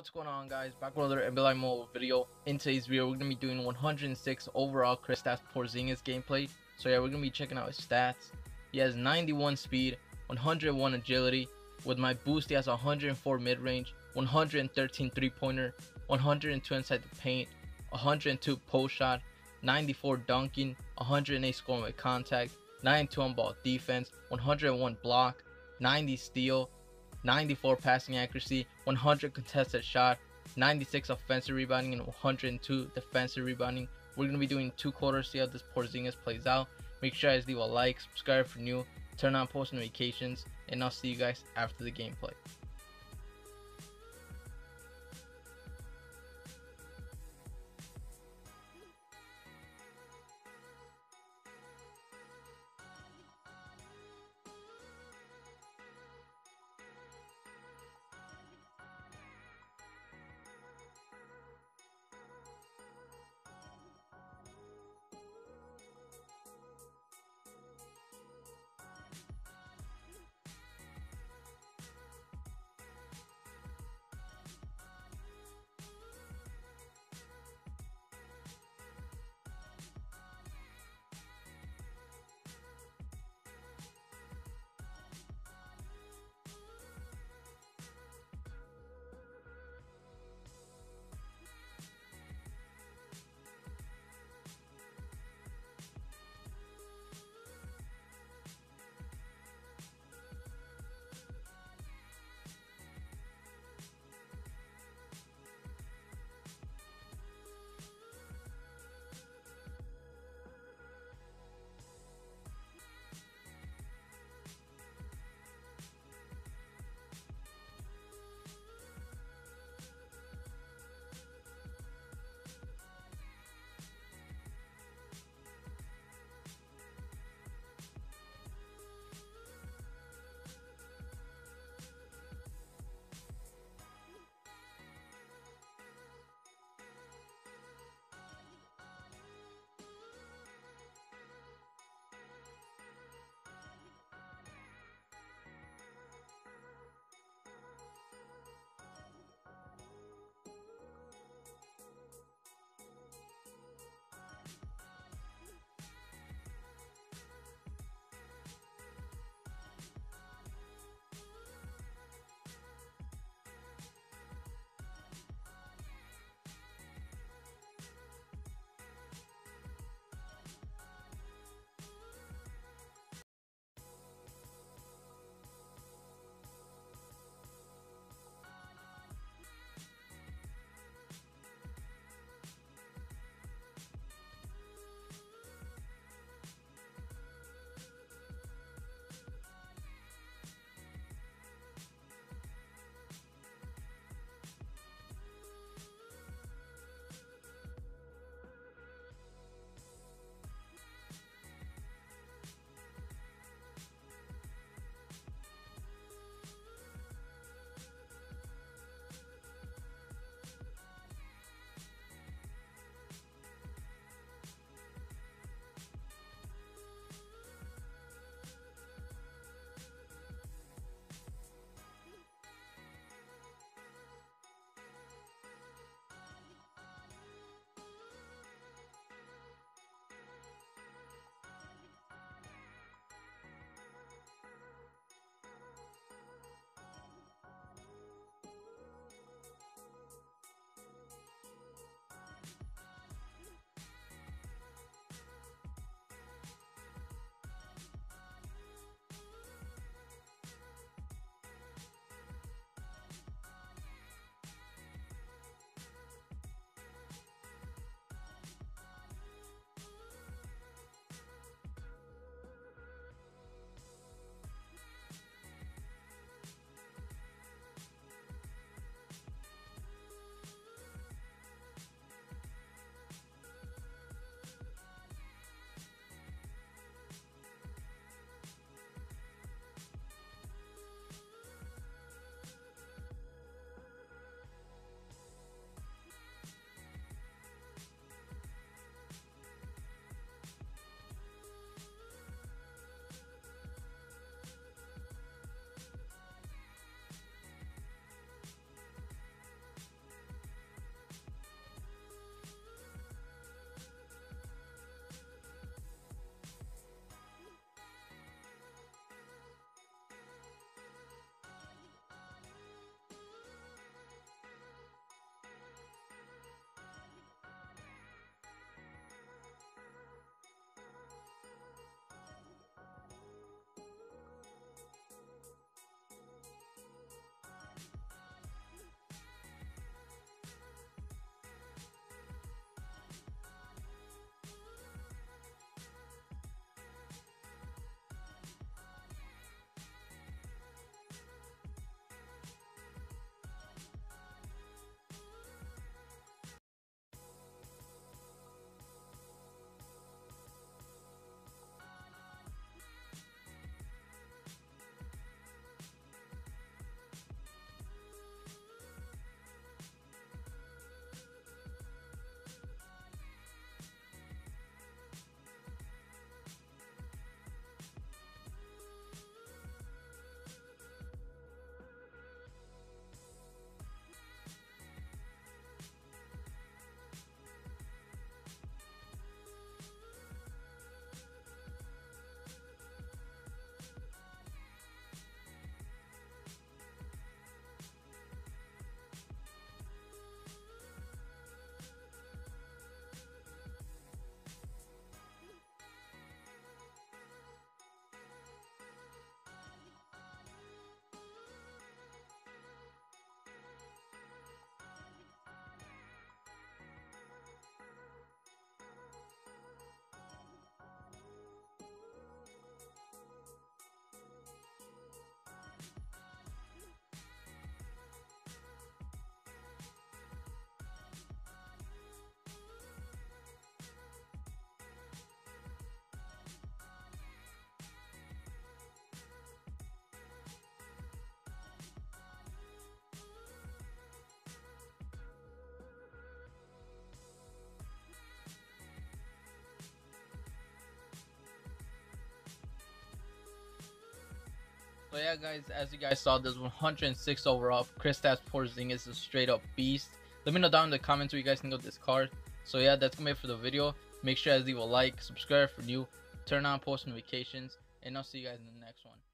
what's going on, guys? Back with another NBA Mobile video. In today's video, we're gonna be doing 106 overall Kristaps Porzingis gameplay. So yeah, we're gonna be checking out his stats. He has 91 speed, 101 agility. With my boost, he has 104 mid-range, 113 three-pointer, 102 inside the paint, 102 post shot, 94 dunking, 108 scoring with contact, 92 on ball defense, 101 block, 90 steal, 94 passing accuracy, 100 contested shot, 96 offensive rebounding, and 102 defensive rebounding. We're going to be doing 2 quarters, see how this Porzingis plays out. Make sure you guys leave a like, subscribe for new, turn on post notifications, and I'll see you guys after the gameplay. So yeah, guys, as you guys saw, this 106 overall Kristaps Porzingis is a straight up beast. Let me know down in the comments what you guys think of this card. So yeah, that's gonna be it for the video. Make sure you guys leave a like, subscribe for new, turn on post notifications, and I'll see you guys in the next one.